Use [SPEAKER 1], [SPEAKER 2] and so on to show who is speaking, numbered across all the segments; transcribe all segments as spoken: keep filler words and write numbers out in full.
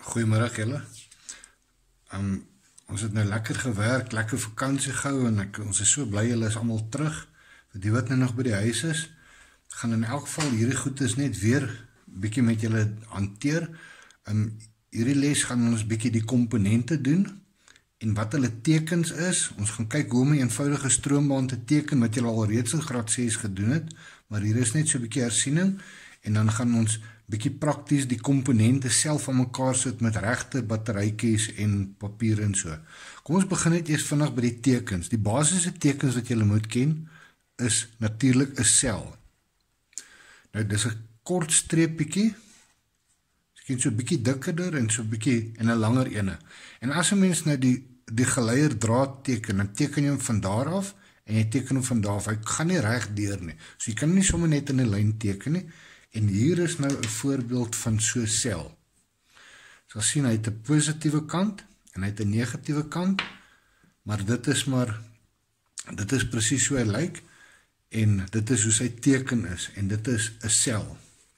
[SPEAKER 1] Goeiemiddag julle. Um, ons het nou lekker gewerk, lekker vakansie gehou en ek, ons is so bly julle is allemaal terug. Vir die wat nou nog by die huis is, gaan in elk geval hierdie goed is net weer bietjie met julle hanteer. Um, hierdie les gaan ons bietjie die komponente doen en wat hulle tekens is. Ons gaan kyk hoe om 'n eenvoudige stroombaan te teken wat julle al reeds in graad ses gedoen het, maar hier is net so bietjie hersiening en dan gaan ons bietjie prakties die komponente self aan mekaar sit met regte batterytjies en papier en so. Kom ons begin net eers vinnig by die tekens. Die basiese tekens wat julle moet ken is natuurlik 'n sel. Nou dis 'n kort streepietjie. Miskien so 'n bietjie dikkerder en so 'n bietjie en 'n langer ene. En as 'n mens nou die die geleiderdraad teken, dan teken jy hom van daar af en jy teken hom van daar af. Hy gaan nie reg deur nie. So jy kan nie sommer net in 'n lyn teken nie. En hier is nou 'n voorbeeld van so 'n sel. So sien hy het 'n positiewe kant en hy het 'n negatiewe kant, maar dit is maar dit is presies so hy lyk en dit is hoe sy teken is en dit is 'n sel.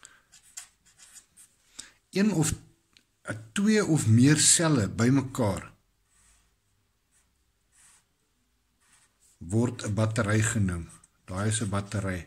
[SPEAKER 1] Een of twee of meer selle bymekaar word 'n battery genoem. Daai is 'n battery.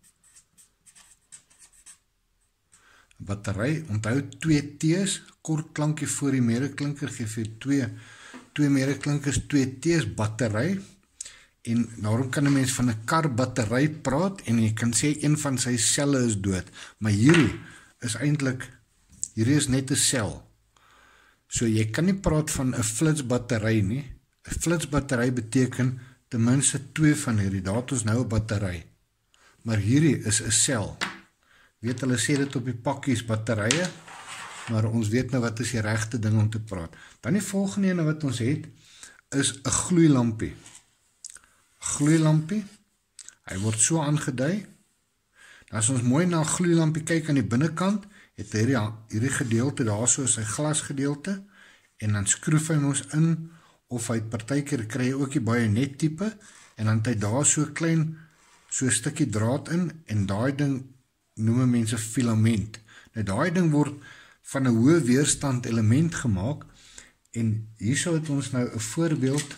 [SPEAKER 1] Battery, onthou twee T's, kort klankie voor die medeklinker, geef jy twee, twee medeklinkers, twee T's, battery, en daarom kan 'n mens van 'n kar battery praat, en jy kan sê een van sy selle is dood, maar hierdie is eintlik, hierdie is net 'n sel, so jy kan nie praat van 'n flitsbattery nie. 'n Flitsbattery beteken ten minste twee van hierdie, daar het ons nou 'n battery, maar hierdie is 'n sel. Weet hulle sê dit op die pakkies batterye, maar ons weet nou wat is die regte ding om te praat. Dan die volgende ene wat ons het, is 'n gloeilampie. Gloeilampie, hy word so aangedui. As ons mooi na 'n gloeilampie kyk aan die binnekant, het hy hierdie, hierdie gedeelte daar so sy glasgedeelte, en dan skroef hy ons in, of hy partykeer kry hy ook die baie net tipe, en dan het hy daar so klein, so 'n stukkie draad in, en daai ding noem mense filament. Nou daai ding word van 'n hoë weerstand element gemaak en hierso het ons nou 'n voorbeeld.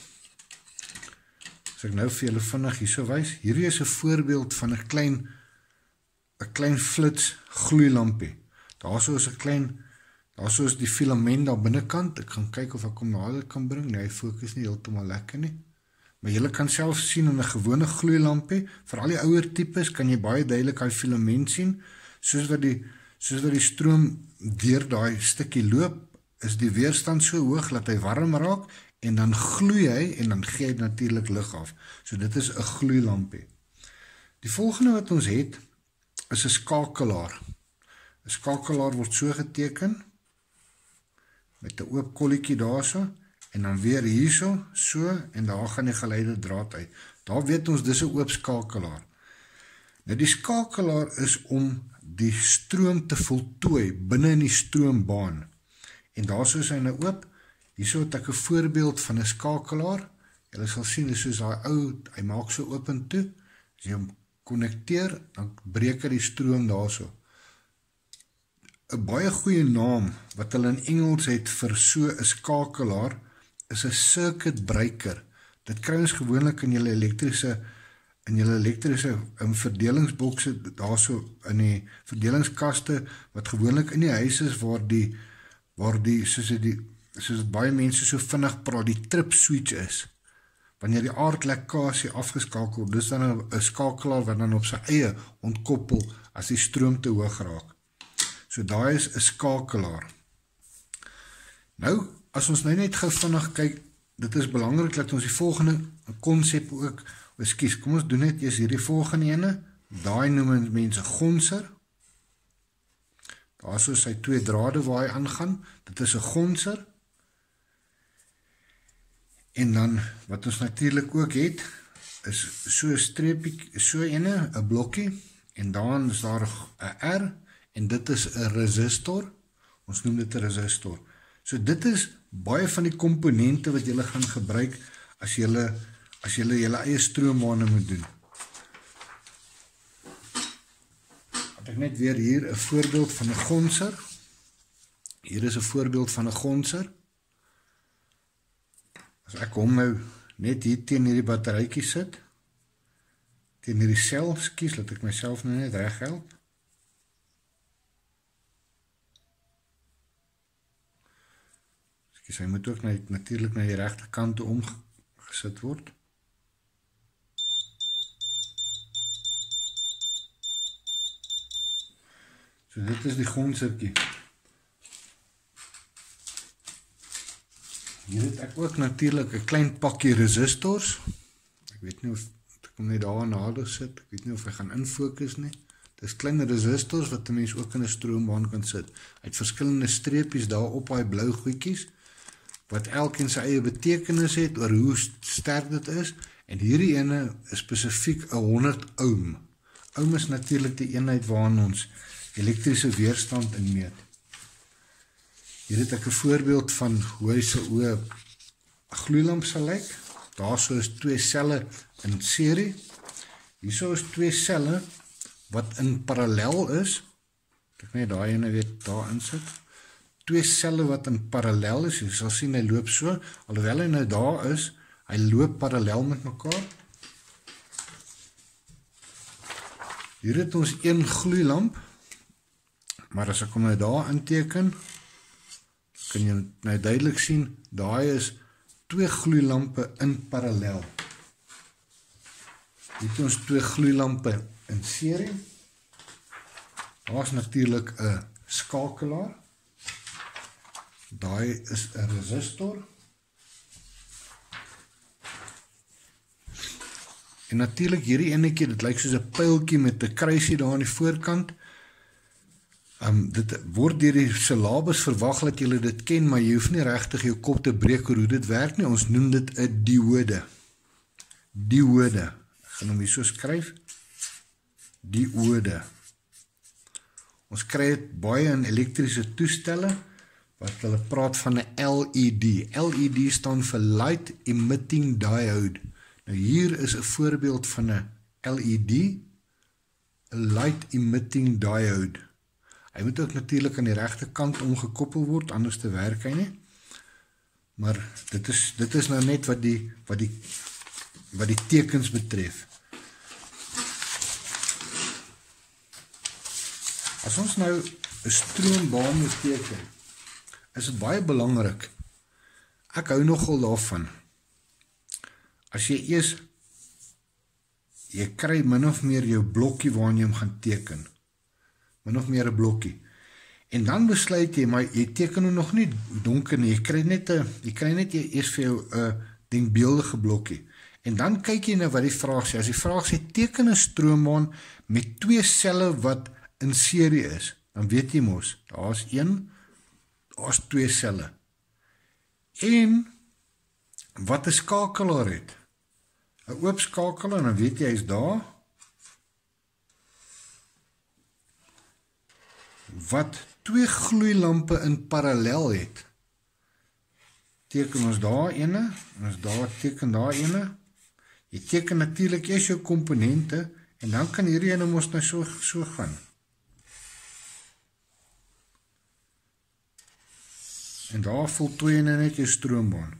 [SPEAKER 1] As ek nou vir julle vinnig hierso wys, hierdie is 'n voorbeeld van 'n klein 'n klein flits gloeilampie. Daarso is 'n klein daarso is die filament daar binnekant. Ek gaan kyk of ek hom nader kan bring. Nee, hy fokus nie heeltemal lekker nie. Maar julle kan self sien in 'n gewone gloeilampie, vir al die ouer tipes kan jy baie duidelik hy filament sien, soos wat die soos wat die stroom deur daai stukkie loop, is die weerstand so hoog dat hy warm raak en dan gloei hy en dan gee hy natuurlik lig af. So dit is 'n gloeilampie. Die volgende wat ons het is 'n skakelaar. 'n Skakelaar word so geteken met 'n oop kolletjie daarso. En dan weer hierso, so, en daar gaan die geleiderdraad uit. Daar weet ons, dis 'n oop skakelaar. Nou die skakelaar is om die stroom te voltooi, binne in die stroombaan. En daarso is hy nou oop, hierso het ek 'n voorbeeld van 'n skakelaar. Julle sal sien, dis soos daai ou, hy maak so oop en toe, as jy hom konnekteer, dan breek hy die stroom daarso. 'n Baie goeie naam, wat hulle in Engels het vir so 'n skakelaar, is 'n circuit breaker. Dit kry ons gewoonlik in julle elektriese in julle elektriese in verdelingsbokse daarso in die verdelingskaste wat gewoonlik in die huis is waar die waar die soos die soos dit baie mense so vinnig praat, die trip switch is. Wanneer die aardlekkasie afgeskakel word, dis dan 'n skakelaar wat dan op sy eie ontkoppel as die stroom te hoog raak. So daai is 'n skakelaar. Nou as ons nou net gou vinnig kyk, dit is belangrik dat ons die volgende konsep ook, ekskuus, kom ons doen net eers hierdie volgende ene, daai noem mense gonser, daar so sy twee drade waar hy aangaan, dit is 'n gonser, en dan, wat ons natuurlik ook het, is so 'n streepie, so ene, 'n blokkie, en dan is daar 'n R, en dit is 'n resistor, ons noem dit 'n resistor. So dit is baie van die komponente wat julle gaan gebruik as julle as julle julle eie stroombane moet doen. Het ek net weer hier 'n voorbeeld van 'n gonser. Hier is 'n voorbeeld van 'n gonser. As ek hom nou net hier teen hierdie batterytjie sit, teen hierdie sel, skus, laat ek myself nou net reg help. Skus, hy moet ook net natuurlik na die regte kant toe omgesit word. So dit is die gonsertjie. Hier het ek ook natuurlik 'n klein pakkie resistors. Ek weet nie of ek hom net daar nader sit. Ek weet nie of hy gaan infokus nie. Dis klein resistors wat 'n mens ook in 'n stroombaan kan sit. Hy het verskillende streepies daar op daai blou goedjies wat elkeen sy eie betekenis het oor hoe sterk dit is. En hierdie ene is spesifiek 'n honderd ohm. Ohm is natuurlik die eenheid waarin ons elektriese weerstand in meet. Hier het ek 'n voorbeeld van hoe hy so 'n gloeilamp sal lyk. Daarso is twee selle in serie. Hierso is twee selle wat in parallel is. Ek net daai ene weet daar insit. Twee selle wat in parallel is. Jy sal sien hy loop so, alhoewel hy nou daar is, hy loop parallel met mekaar. Hier het ons een gloeilamp, maar as ek hom nou daar inteken, kan jy nou duidelik sien, daai is twee gloeilampe in parallel. Hier het ons twee gloeilampe in serie. Daar is natuurlik 'n skakelaar. Daai is 'n resistor. En natuurlik hierdie enetjie, dit lyk soos 'n pyltjie met 'n kruisie daar aan die voorkant. Um, dit word deur die syllabus verwag dat julle dit ken, maar jy hoef nie regtig jou kop te breek oor hoe dit werk nie. Ons noem dit 'n diode. Diode. Ek gaan hom hier so skryf. Diode. Ons kry dit baie in elektriese toestelle wat hulle praat van 'n L E D. L E D staan vir Light Emitting Diode. Nou hier is 'n voorbeeld van 'n L E D, 'n Light Emitting Diode. Hy moet ook natuurlik aan die regte kant omgekoppel word, anders te werk hy nie. Maar dit is dit is nou net wat die wat die wat die tekens betref. As ons nou 'n stroombaan moet teken, is dit baie belangrik. Ek hou nogal daarvan. As jy eers jy kry min of meer jou blokkie waarin jy hom gaan teken. Min of meer 'n blokkie. En dan besluit jy, maar jy teken hom nog nie donker nie. Jy kry net 'n jy kry net eers vir jou 'n denkbeeldige blokkie. En dan kyk jy na wat die vraag sê. As die vraag sê teken 'n stroombaan met twee selle wat in serie is, dan weet jy mos, daar's een, daar's twee selle. En wat 'n skakelaar het. 'n Oop skakelaar, dan weet jy hy's daar. Wat twee gloeilampe in parallel het. Teken ons daar ene, ons daar teken daar ene. Jy teken natuurlik eers jou komponente en dan kan hierdie ene mos nou so so gaan. En daar voltooi jy net jou stroombaan.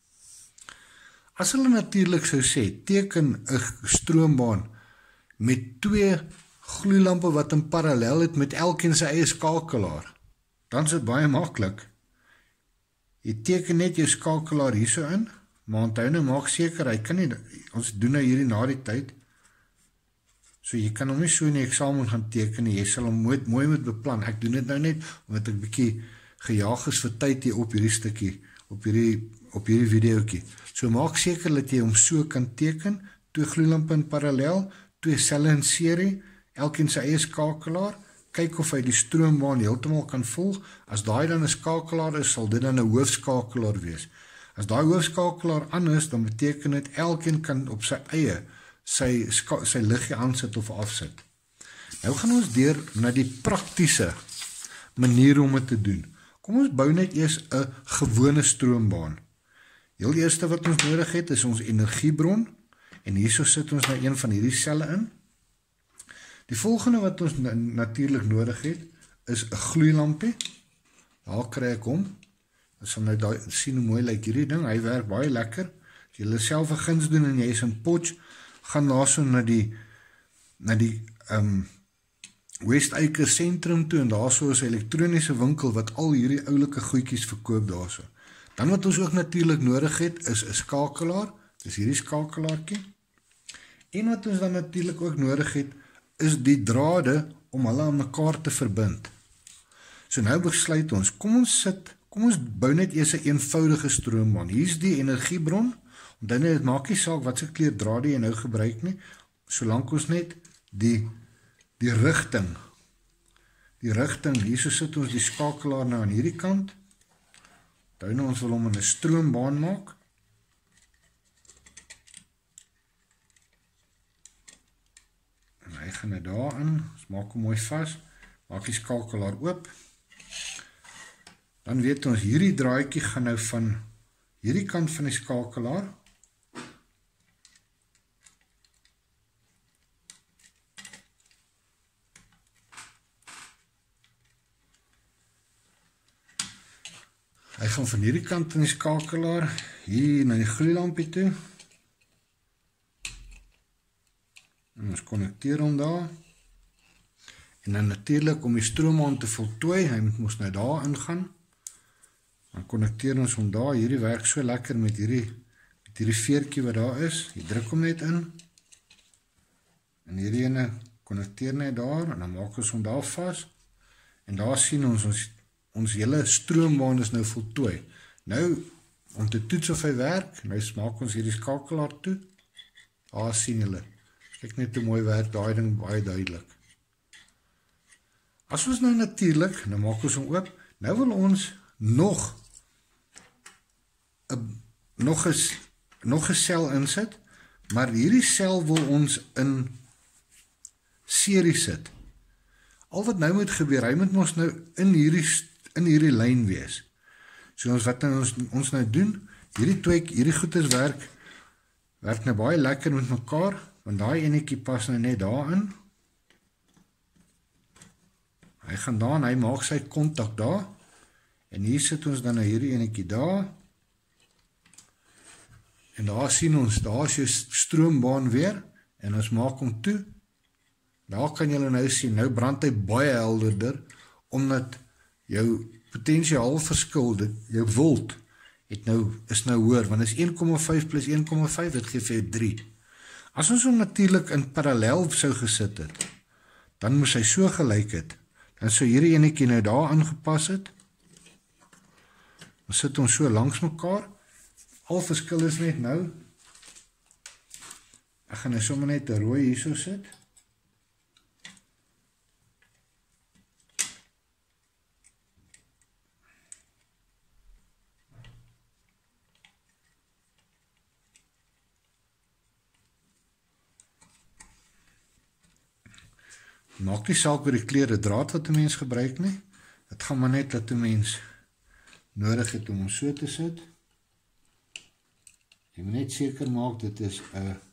[SPEAKER 1] As hulle natuurlik sou sê, teken 'n stroombaan met twee gloeilampe wat in parallel het met elkeen sy eie skakelaar, dan is dit baie maklik. Jy teken net jou skakelaar hierso in, maar onthou nou, maak seker, hy kan nie, ons doen nou hierdie na die tyd, so jy kan hom nie so in die eksamen gaan teken nie, jy sal hom mooi, mooi moet beplan. Ek doen dit nou net, omdat ek bietjie gejaag is vir tyd hier op hierdie stukkie, op hierdie, op hierdie videoetjie. So maak seker dat jy hom so kan teken, twee gloeilampe in parallel, twee selle in serie, elkeen sy eie skakelaar, kyk of hy die stroombaan heeltemal kan volg. As daai dan 'n skakelaar is, sal dit dan 'n hoofskakelaar wees. As daai hoofskakelaar aan is, dan beteken dit elkeen kan op sy eie sy sy liggie aansit of afsit. Nou gaan ons deur na die praktiese manier om dit te doen. Kom ons bou net eers 'n gewone stroombaan. Heel eerste wat ons nodig het is ons energiebron en hierso sit ons nou een van hierdie selle in. Die volgende wat ons natuurlik nodig het is 'n gloeilampie. Daar kry ek hom. Ons sal nou daar sien hoe mooi lyk hierdie ding. Hy werk baie lekker. As jy self 'n guns doen en jy is in Potch, gaan daar so na die na die um, West Acre sentrum toe en daar so is 'n elektroniese winkel wat al hierdie oulike goedjies verkoop daar so. Dan wat ons ook natuurlik nodig het is 'n skakelaar. Dis hierdie skakelaartjie. En wat ons dan natuurlik ook nodig het is die drade om hulle aan mekaar te verbind. So nou besluit ons, kom ons sit, kom ons bou net eers 'n een eenvoudige stroombaan. Hier's die energiebron. Onthou net, dit maak nie saak wat se kleur drade jy nou gebruik nie, solank ons net die die rigting. Die rigting, hierso sit ons die skakelaar nou aan hierdie kant. Onthou nou ons wil hom in 'n stroombaan maak. En hy gaan nou daarin, ons maak hom mooi vas, maak die skakelaar oop. Dan weet ons, hierdie draadjie gaan nou van hierdie kant van die skakelaar hy gaan van hierdie kant van die skakelaar hier na die gloeilampie toe. En ons konnekteer hom daar. En dan natuurlik om die stroombaan te voltooi, hy moet mos nou daar ingaan. Dan konnekteer ons hom daar. Hierdie werk so lekker met hierdie met hierdie veertjie wat daar is. Jy druk hom net in. En hierdie ene konnekteer net daar en dan maak ons hom daar vas. En daar sien ons ons ons hele stroombaan is nou voltooi. Nou om te toets of hy werk, nou maak ons hierdie skakelaar toe. Daar sien julle. Kyk net hoe mooi werk daai ding baie duidelik. As ons nou natuurlik, nou maak ons hom oop. Nou wil ons nog 'n nog 'n nog 'n sel insit, maar hierdie sel wil ons in serie sit. Al wat nou moet gebeur, hy moet ons nou in hierdie in hierdie lyn wees. So ons wat nou ons ons nou doen, hierdie twee hierdie goeders werk werk nou baie lekker met mekaar, want daai enetjie pas nou net daarin. Hy gaan daar en hy maak sy kontak daar. En hier sit ons dan nou hierdie enetjie daar. En daar sien ons, daar is jou stroombaan weer. En ons maak hom toe. Daar kan julle nou sien, nou brand hy baie helderder, omdat jou potensiaal verskil, dit, jou volt, het nou, is nou hoër, want is een komma vyf plus een komma vyf, dit geef vir drie. As ons hom natuurlik in parallel sou gesit het, dan moes hy so gelyk het. Dan sou hierdie enetjie nou daar aangepas het. Dan sit ons so langs mekaar. Al verskil is net nou. Ek gaan nou sommer net 'n rooi hierso sit. Maak nie saak oor die kleur draad wat 'n mens gebruik nie. Dit gaan maar net dat 'n mens nodig het om hom so te sit. Jy moet net seker maak dit is 'n uh,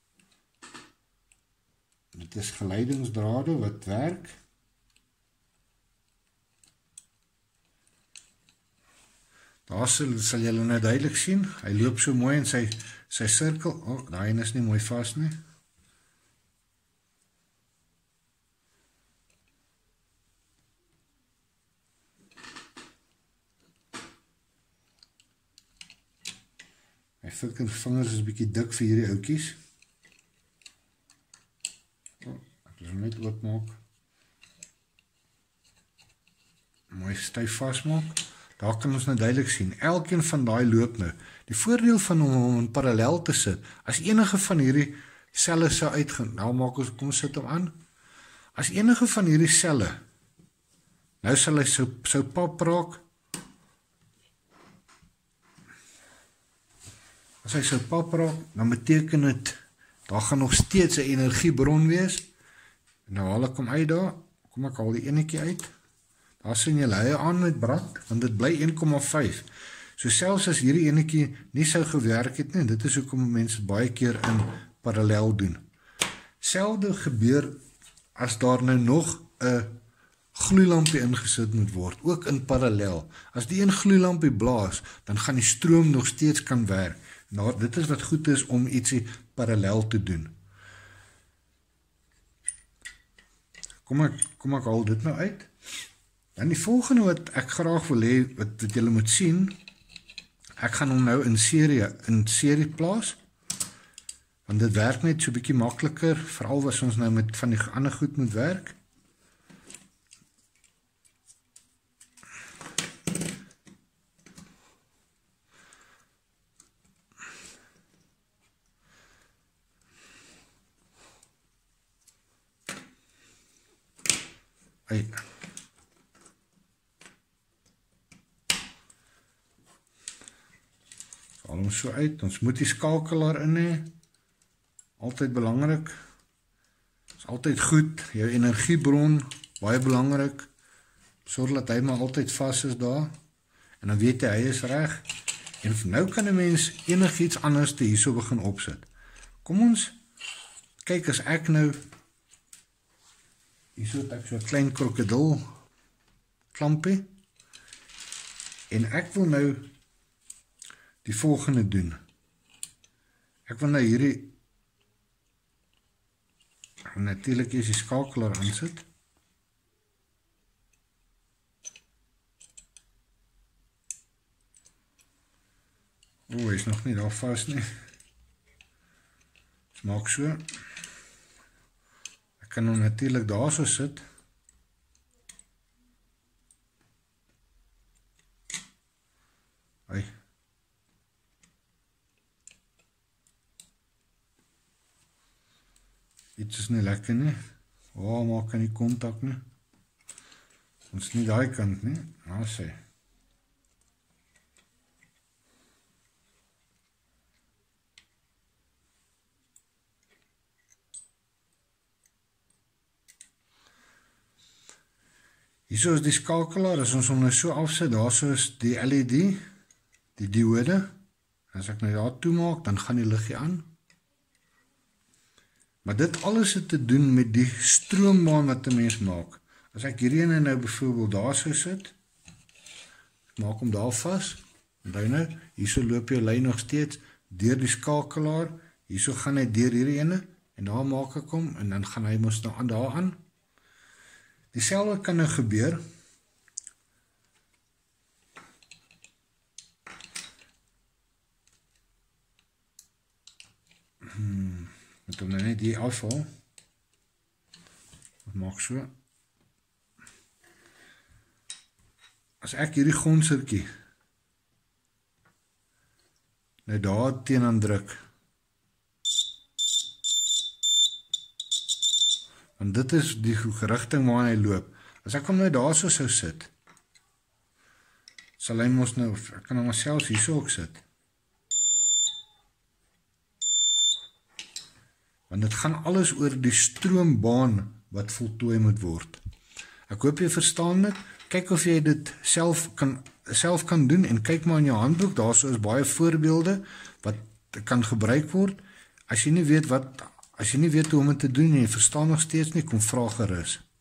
[SPEAKER 1] dit is geleidingsdrade wat werk. Daar sal, sal julle nou duidelik sien. Hy loop so mooi in sy sy sirkel. Oh, daai een is nie mooi vas nie. My vingers is 'n bietjie dik vir hierdie oudjies. Oh, ek wil hom net oopmaak. Mooi styf vasmaak. Daar kan ons nou duidelik sien. Elkeen van daai loop nou. Die voordeel van hom in parallel te sit, as enige van hierdie selle sou uitgaan, nou maak ons, kom ons sit hom aan. As enige van hierdie selle, nou sal hy so, so pap raak. As hy so pap raak, dan beteken dit, daar gaan nog steeds 'n energiebron wees. En nou haal ek hom uit daar, kom ek haal die enetjie uit. Daar sien jy hy aan met brand, want dit bly een komma vyf. So selfs as hierdie enetjie nie sou gewerk het nie, dit is hoekom mense baie keer in parallel doen. Selfde gebeur as daar nou nog 'n gloeilampie ingesit moet word, ook in parallel. As die een gloeilampie blaas, dan gaan die stroom nog steeds kan werk. Nou, dit is wat goed is om ietsie parallel te doen. Kom ek, kom ek al dit nou uit. Dan die volgende wat ek graag wil hê, wat, wat julle moet sien, ek gaan hom nou in serie, in serie plaas, want dit werk net so 'n bietjie makliker, veral as ons nou met van die ander goed moet werk. Hey. Haal hom so uit, ons moet die skakelaar in hê, altyd belangrik, is altyd goed, jou energiebron, baie belangrik, sorg dat hy maar altyd vas is daar, en dan weet hy, hy is reg, en nou kan 'n mens enigiets anders te hierso begin opsit. Kom ons, kyk as ek nou, hierso het ek so 'n klein krokodil klampie, en ek wil nou die volgende doen. Ek wil nou hierdie, natuurlik is die skakelaar aansit. O, hy is nog nie daar vas nie. Dit maak so. Ek kan hom natuurlik daar so sit. Hy. Iets is nie lekker nie. Oh, maak nie kontak nie. Ons nie daai kant nie. Nou sê. Hierso is die skakelaar, as ons hom nou so afsit, daar so is die L E D, die diode. As ek nou daar toemaak, dan gaan die liggie aan. Maar dit alles het te doen met die stroombaan wat 'n mens maak. As ek hierdie ene nou byvoorbeeld daar so sit, ek maak hom daar vas, en dan nou, hierso loop jou lyn nog steeds deur die skakelaar, hierso gaan hy deur hierdie ene, en daar maak ek hom, en dan gaan hy mos nou aan daar aan. Dieselfde kan nou gebeur, hmm. Moet hom nou net hier afval. Wat maak so? As ek hierdie gonsertjie nou daar teenaan druk, want dit is die rigting waar hy loop. As ek hom nou daar so sou sit, sal hy mos nou, ek kan hom maar selfs hier so ook sit. Want dit gaan alles oor die stroombaan wat voltooi moet word. Ek hoop jy verstaan dit. Kyk of jy dit self kan, self kan doen en kyk maar in jou handboek, daar so is baie voorbeelde wat kan gebruik word. As jy nie weet wat, as jy nie weet hoe om dit te doen en jy verstaan nog steeds nie, kom vra gerus.